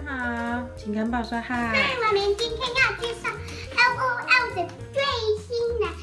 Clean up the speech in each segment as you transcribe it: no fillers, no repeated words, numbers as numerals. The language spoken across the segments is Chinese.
好，请跟宝说嗨。 我们今天要介绍 LOL 的最新的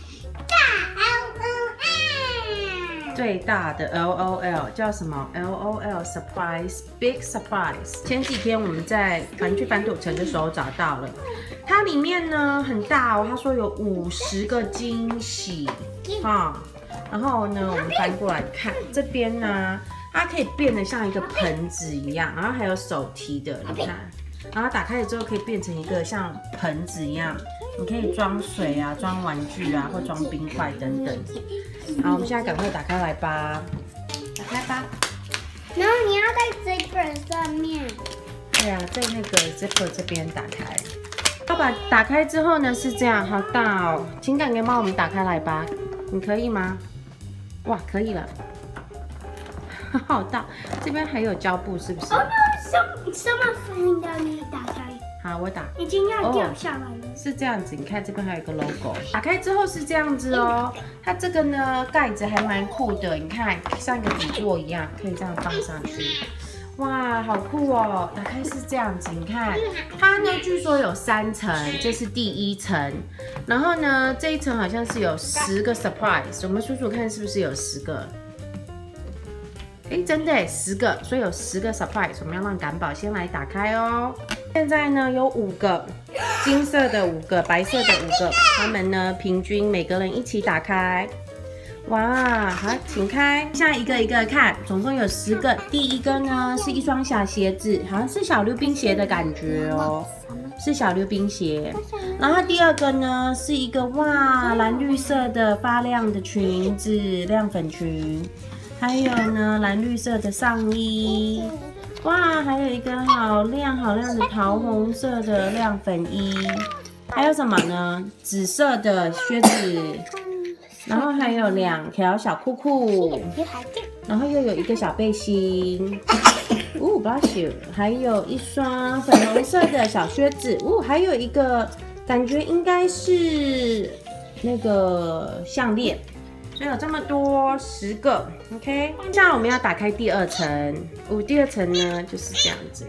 大 LOL。 最大的 LOL 叫什么 ？LOL Surprise Big Surprise。前几天我们在玩具反斗城的时候找到了，它里面呢很大哦，他说有50个惊喜哈。然后呢，我们翻过来看这边呢，它可以变得像一个盆子一样，然后还有手提的，你看，然后打开了之后可以变成一个像盆子一样，你可以装水啊、装玩具啊，或装冰块等等。好，我们现在赶快打开来吧，打开吧。 然后你要在 zipper 上面。 对啊，在那个 zipper 这边打开。爸爸打开之后呢是这样，好大哦，请赶快帮我们打开来吧，你可以吗？哇，可以了，好大！这边还有胶布，是不是？ 哦，什么声音的？你打开。 好，我打。 已经要掉下来了。 是这样子，你看这边还有一个 logo。打开之后是这样子哦，它这个呢盖子还蛮酷的，你看像一个底座一样，可以这样放上去。哇，好酷哦！打开是这样子，你看它呢，据说有3层，这是第1层，然后呢这一层好像是有10个 surprise， 我们数数看是不是有10个？哎，真的10个，所以有10个 surprise， 我们要让赶宝先来打开哦。现在呢有5个，金色的5个，白色的5个，他们呢平均每个人一起打开。哇，好，请开，现在一个一个看，总共有10个。第一个呢是一双小鞋子，好像是小溜冰鞋的感觉哦，是小溜冰鞋。然后第二个呢是一个哇蓝绿色的发亮的裙子，亮粉裙，还有呢蓝绿色的上衣，哇，还有一个好亮好亮的桃红色的亮粉衣，还有什么呢？紫色的靴子。然后还有2条小裤裤，然后又有一个小背心，blush， 还有一双粉红色的小靴子，还有一个感觉应该是那个项链，所以有这么多10个 ，OK。现在我们要打开第2层，第2层呢就是这样子。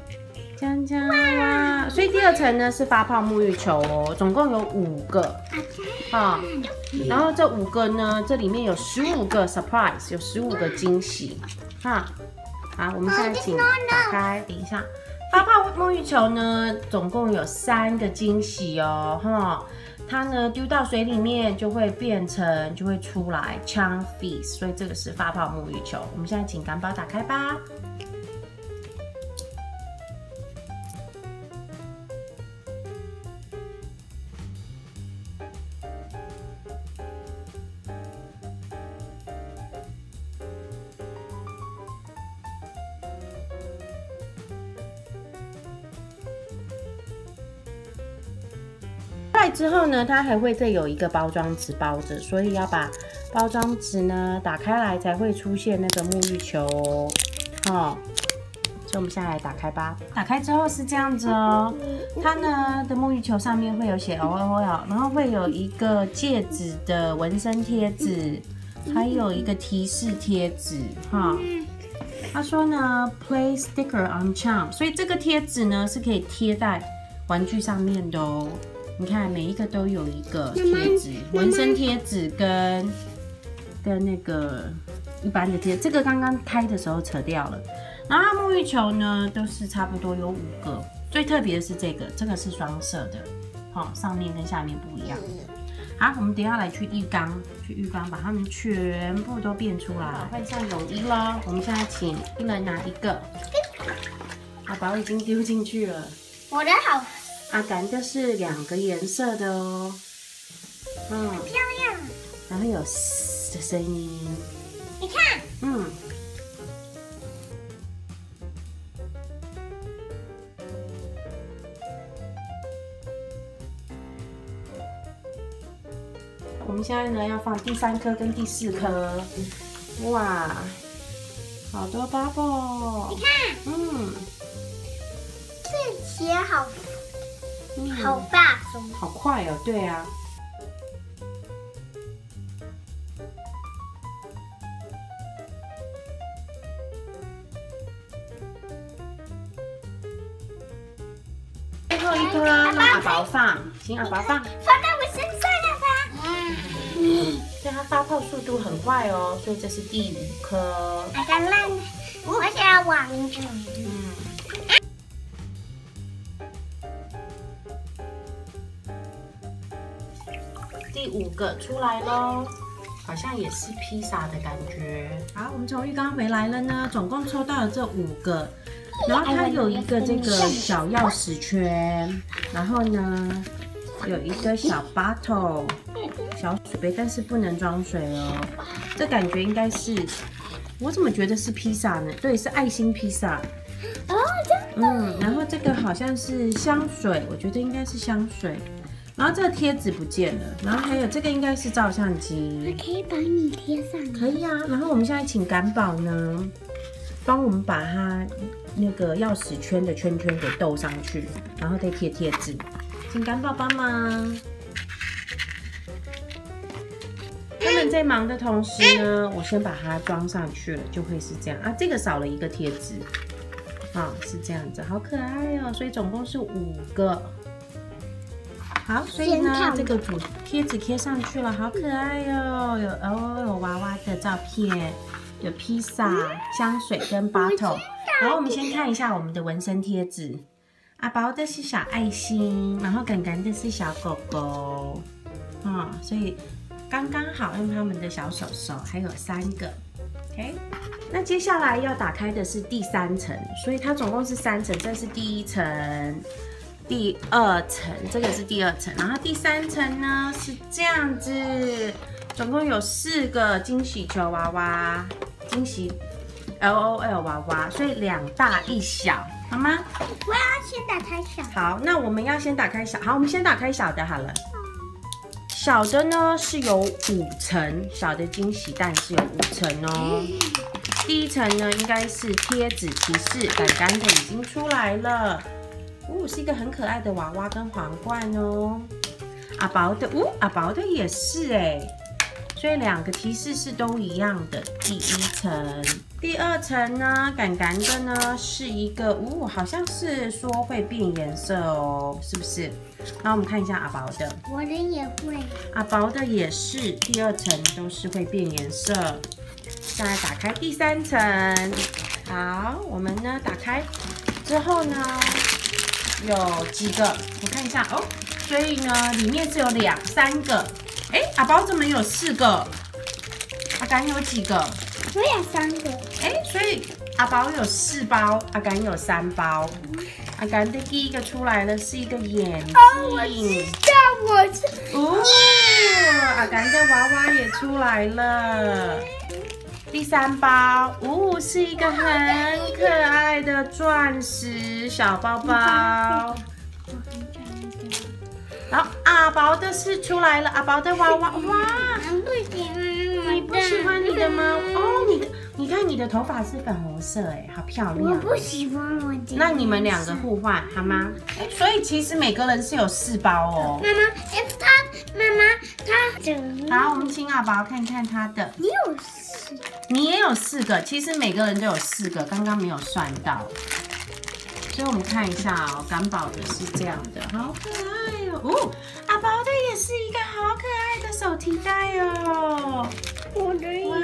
哇！所以第2层呢是发泡沐浴球哦，总共有5个，然后这5个呢，这里面有15个 surprise， 有15个惊喜，好，我们现在请打开，等一下，发泡沐浴球呢，总共有3个惊喜哦，它呢丢到水里面就会就会出来 charm feast， 所以这个是发泡沐浴球。我们现在请赶宝打开吧。之后呢，它还会再有一个包装纸包着，所以要把包装纸呢打开来才会出现那个沐浴球哦。所以我们现在来打开吧。打开之后是这样子哦，它呢的沐浴球上面会有写 LOL， 然后会有一个戒指的纹身贴纸，还有一个提示贴纸哈。他说呢 ，Play sticker on charm， 所以这个贴纸呢是可以贴在玩具上面的哦。你看，每一个都有一个贴纸，纹身贴纸跟那个一般的贴，这个刚刚开的时候扯掉了。然后沐浴球呢，都是差不多有5个，最特别的是这个是双色的，上面跟下面不一样。好，我们等一下来去浴缸把它们全部都变出来，换上泳衣咯。我们现在请一人拿一个，宝宝已经丢进去了。 我的好。 阿甘的是2个颜色的哦， 漂亮。 然后有嘶的声音， 你看， 我们现在呢要放第3颗跟第4颗，哇，好多 bubble， 你看，这血好大声， 好快哦，对啊。 后一颗让阿宝放，请阿宝放在我身上了吧？ 对，它发泡速度很快哦，所以这是第5颗。 好像烂了，我想要王者。 第5个出来喽，好像也是披萨的感觉。好，我们从浴缸回来了呢，总共抽到了这5个，然后它有一个这个小钥匙圈，然后呢有一个小 bottle 小水杯，但是不能装水哦。这感觉应该是，我怎么觉得是披萨呢？对，是爱心披萨。 哦，真的。 然后这个好像是香水，我觉得应该是香水。然后这个贴纸不见了，然后还有这个应该是照相机。 可以把你贴上。 可以啊，然后我们现在请感宝呢，帮我们把它那个钥匙圈的圈圈给斗上去，然后再贴贴纸。请感宝帮忙。他们在忙的同时呢，我先把它装上去了，就会是这样啊。这个少了一个贴纸，啊，是这样子，好可爱哦。所以总共是5个。好，所以呢，这个主贴纸贴上去了，好可爱哦！有娃娃的照片，有披萨、香水跟 bottle。然后我们先看一下我们的纹身贴纸，阿宝的是小爱心，然后感感的是小狗狗，所以刚刚好用他们的小手手，还有3个。OK， 那接下来要打开的是第3层，所以它总共是3层，这是第1层。第2层，这个是第2层，然后第3层呢是这样子，总共有4个惊喜球娃娃，惊喜 LOL 娃娃，所以2大1小，好吗？ 我要先打开小。 好，那我们要先打开小，好，我们先打开小的好了。小的呢是有5层，小的惊喜蛋是有5层哦。第1层呢应该是贴纸提示，感感的已经出来了。是一个很可爱的娃娃跟皇冠哦。阿宝的，阿宝的也是哎，所以2个提示是都一样的。第1层，第2层呢，感感的呢是一个，好像是说会变颜色哦，是不是？那我们看一下阿宝的， 我的也会。 阿宝的也是，第2层都是会变颜色。再来打开第3层，好，我们呢打开之后呢。有几个？我看一下哦，所以呢，里面是有2、3个。阿宝怎么有4个？阿感有几个？ 我有3个。 所以阿宝有4包，阿感有3包。阿感的第1个出来了，是一个眼镜。 我知道， 阿感的娃娃也出来了。第3包，是一个很可爱的钻石小包包。然后阿宝的是出来了，阿宝的娃娃，哇！你不喜欢你的吗？你看你的头发是粉红色，好漂亮。 我不喜欢我的。 那你们2个互换好吗？所以其实每个人是有4包哦。 妈妈，他好，我们请阿宝看看他的。 你也有4个，其实每个人都有4个，刚刚没有算到。所以我们看一下哦，感宝的是这样的，好可爱哦。阿宝的也是一个好可爱的手提袋哦。 我的也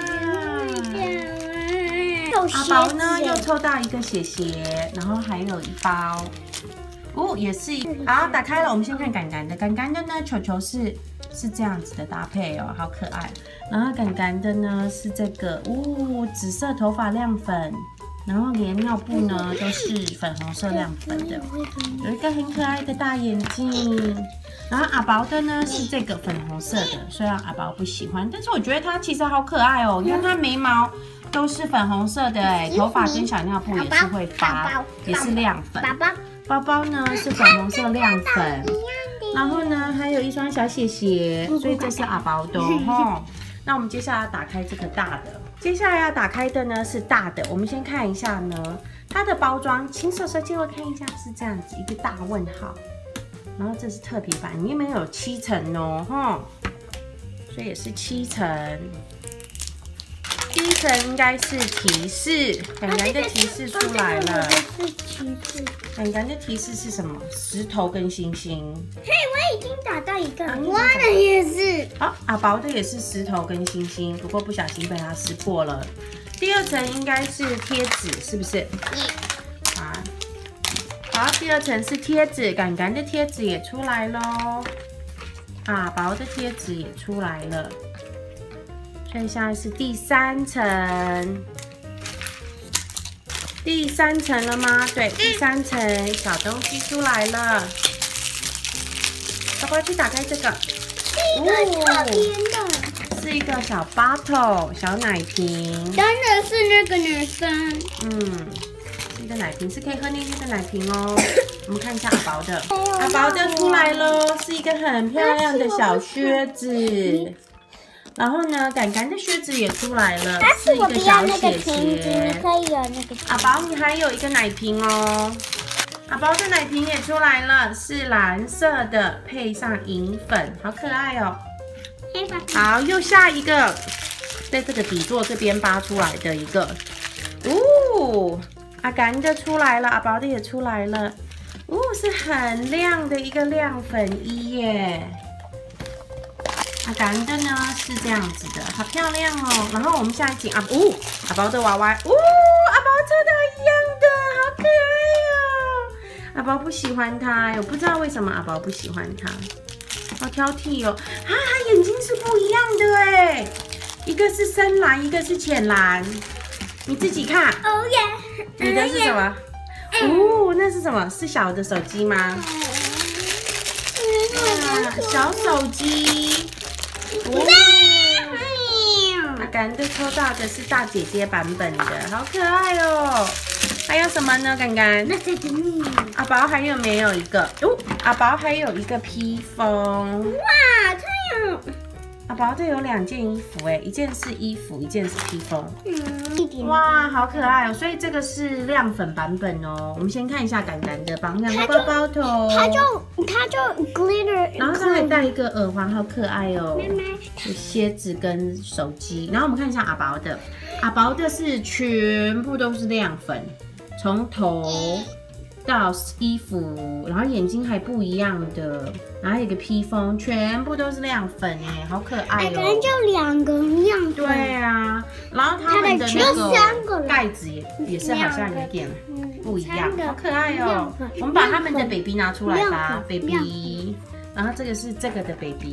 阿宝呢又抽到一个鞋鞋，然后还有1包。也是好，打开了。我们先看感感的，感感的呢，球球是这样子的搭配哦，好可爱。然后感感的呢是这个，紫色头发亮粉，然后连尿布呢都是粉红色亮粉的，有一个很可爱的大眼睛。然后阿宝的呢是这个粉红色的，虽然阿宝不喜欢，但是我觉得它其实好可爱哦。你看它眉毛都是粉红色的头发跟小尿布也是会发，也是亮粉。包包呢是粉红色亮粉，然后呢还有一双小鞋鞋，所以这是阿宝的哦。那我们接下来要打开这个大的，接下来要打开的呢是大的。我们先看一下呢，它的包装，请手手借我看一下，是这样子一个大问号，然后这是特别版，里面有7层哦，所以也是7层。 第一层应该是提示，感感的提示出来了。 是提示。 感感的提示是什么？石头跟星星。 嘿，我已经找到一个，我的也是。 好，阿宝的也是石头跟星星，不过不小心被它撕破了。第二层应该是贴纸，是不是？好，第二层是贴纸，感感的贴纸也出来咯。阿宝的贴纸也出来了。所以现在是第三层。第三层了吗？对，第三层小东西出来了。宝宝去打开这个。是一个小 bottle 小奶瓶。 真的是那个女生。 是一个奶瓶，是可以喝进去的奶瓶哦。我们看一下阿宝的，阿宝的出来咯，是一个很漂亮的小靴子。然后呢，感感的靴子也出来了，是一个小姐姐。 可以有那个。 阿宝，你还有一个奶瓶哦。阿宝的奶瓶也出来了，是蓝色的，配上银粉，好可爱哦。好，又下一个，在这个底座这边扒出来的一个。阿感的出来了，阿宝的也出来了。是很亮的一个亮粉衣耶。阿感的呢是这样子的，好漂亮哦。然后我们下一集阿宝的娃娃，阿宝做的一样的，好可爱哦。阿宝不喜欢它，我不知道为什么阿宝不喜欢它，好挑剔哦。它眼睛是不一样的哎，一个是深蓝，一个是浅蓝，你自己看。 哦耶！ 你的是什么？那是什么？是小的手机吗？小手机。阿感的抽到的是大姐姐版本的，好可爱哦。还有什么呢？感感？阿宝还有没有一个？阿宝还有一个披风。 哇，它有。 阿宝这有2件衣服哎，一件是衣服，一件是披风。哇，好可爱哦！所以这个是亮粉版本哦。我们先看一下感感的，绑2个包头， 它就 glitter， 然后它还戴一个耳环，好可爱哦。有蝎子跟手机。然后我们看一下阿宝的，阿宝的是全部都是亮粉，从头到衣服，然后眼睛还不一样的，然后还有一个披风，全部都是亮粉哎，好可爱哦。 可能就2个亮粉。 对啊，然后他们的那个盖子也是好像有点不一样，好可爱哦。我们把他们的 baby 拿出来吧 ，baby， 然后这个是这个的 baby。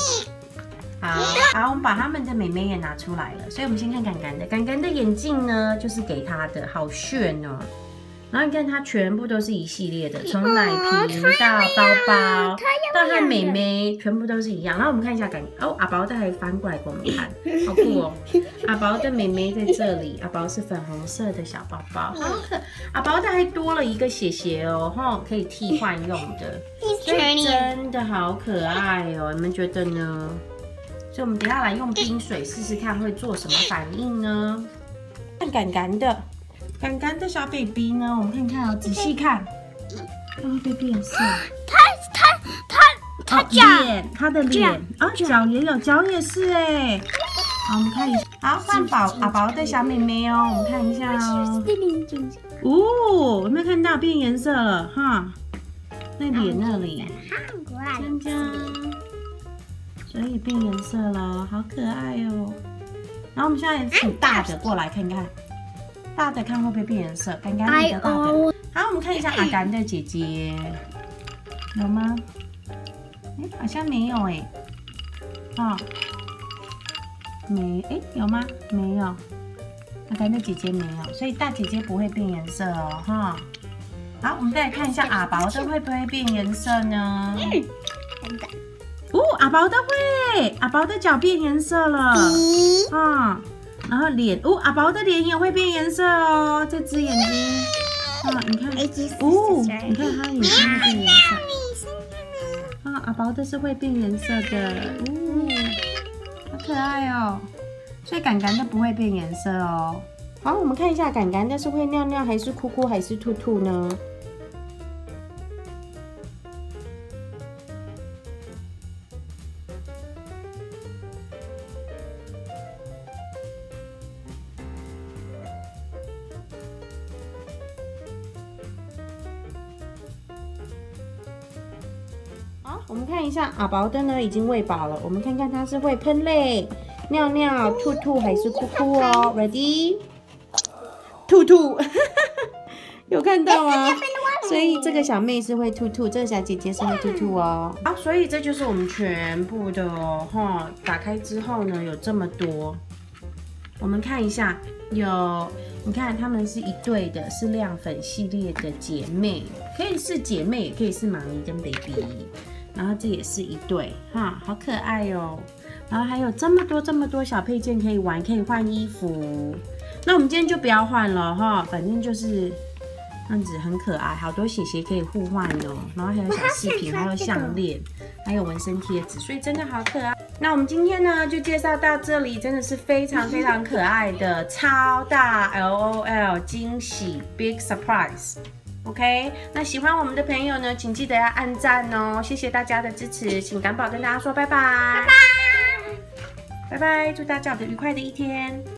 好，我们把他们的妹妹也拿出来了，所以我们先看感感的，感感的眼镜呢就是给她的，好炫哦。然后你看它全部都是一系列的，从奶瓶到包包到它妹妹，全部都是一样。然后我们看一下阿宝的还翻过来给我们看，好酷哦！阿宝的妹妹在这里，阿宝是粉红色的小包包，好可。阿宝的还多了一个鞋哦，可以替换用的，所以真的好可爱哦！你们觉得呢？所以我们等一下来用冰水试试看会做什么反应呢？看感感的。感感的小 baby 呢？我们看看哦，仔细看，它会被变色。它脸，它的脸啊，脚也有，脚也是哎。好，我们看一下，好，换阿宝的小妹妹哦，我们看一下哦。有没有看到变颜色了哈？在脸那里，香蕉，所以变颜色了，好可爱哦。然后我们现在请大的过来看看。大的看会不会变颜色？感感你的大的。好，我们看一下阿感的姐姐，有吗？好像没有哎。有吗？没有。阿感的姐姐没有，所以大姐姐不会变颜色哦，哈。好，我们再来看一下阿宝的会不会变颜色呢？阿宝的会，阿宝的脚变颜色了。然后脸，阿宝的脸也会变颜色哦，这只眼睛，你看，你看它眼睛会变颜色。阿宝的是会变颜色的，好可爱哦。所以感感的不会变颜色哦。好，我们看一下感感的是会尿尿还是哭哭还是吐吐呢？ 我们看一下阿宝的呢，已经喂饱了。我们看看它是会喷泪、尿尿、吐吐还是哭哭哦。Ready？ 吐吐，有看到吗？所以这个小妹是会吐吐，这个小姐姐是会吐吐哦。好，所以这就是我们全部的哦，哈，打开之后呢，有这么多。我们看一下，有，你看她们是一对的，是亮粉系列的姐妹，可以是姐妹，也可以是妈咪跟 baby。然后这也是一对，哈，好可爱哦。然后还有这么多小配件可以玩，可以换衣服。那我们今天就不要换了哈，反正就是这样子很可爱，好多鞋鞋可以互换哦。然后还有小饰品，还有项链，还有纹身贴纸，所以真的好可爱。那我们今天呢就介绍到这里，真的是非常可爱的超大 LOL 惊喜 Big Surprise。OK， 那喜欢我们的朋友呢，请记得要按赞哦，谢谢大家的支持，请感宝跟大家说拜拜，拜拜，祝大家有个愉快的一天。